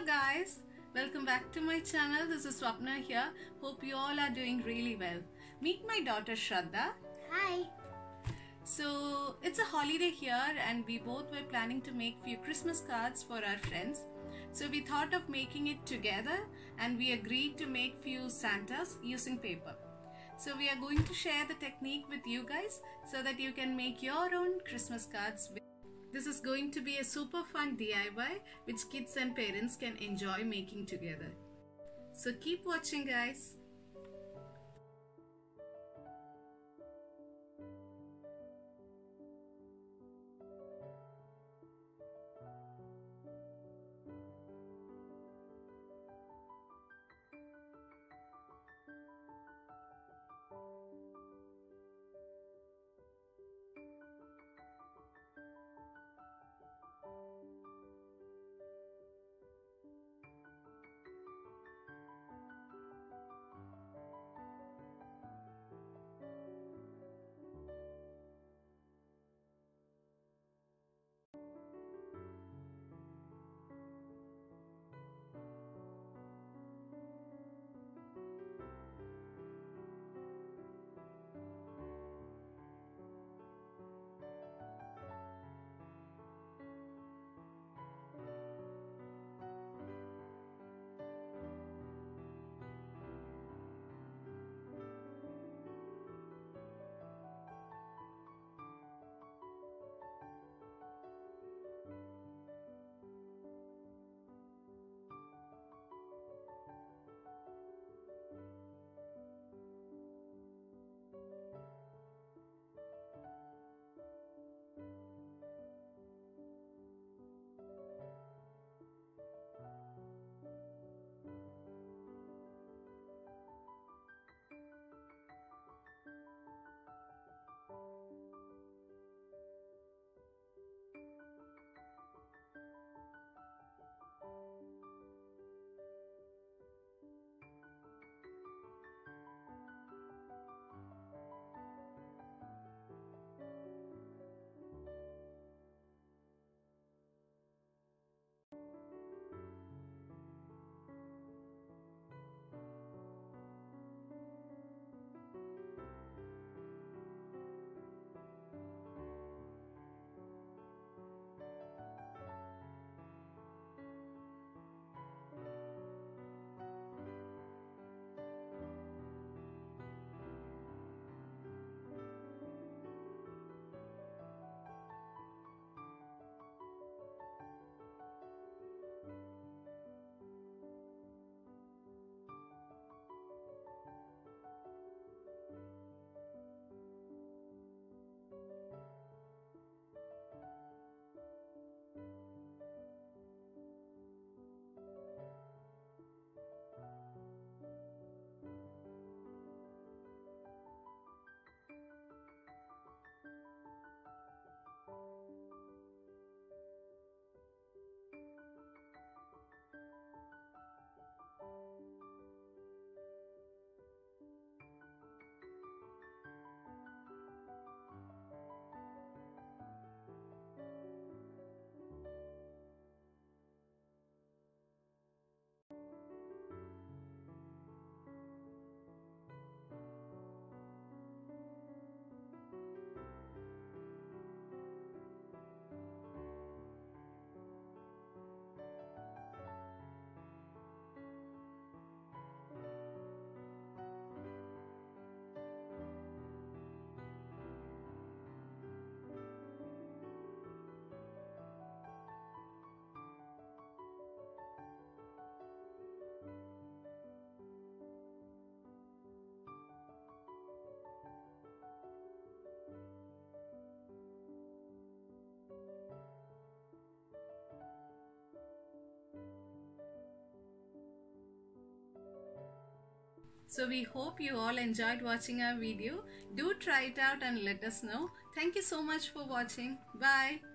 Hello guys, welcome back to my channel. This is Swapna here. Hope you all are doing really well. Meet my daughter Shraddha. Hi. So it's a holiday here and we both were planning to make few Christmas cards for our friends. So we thought of making it together and we agreed to make few Santas using paper. So we are going to share the technique with you guys so that you can make your own Christmas cards. This is going to be a super fun DIY which kids and parents can enjoy making together. So keep watching guys. So we hope you all enjoyed watching our video. Do try it out and let us know. Thank you so much for watching. Bye.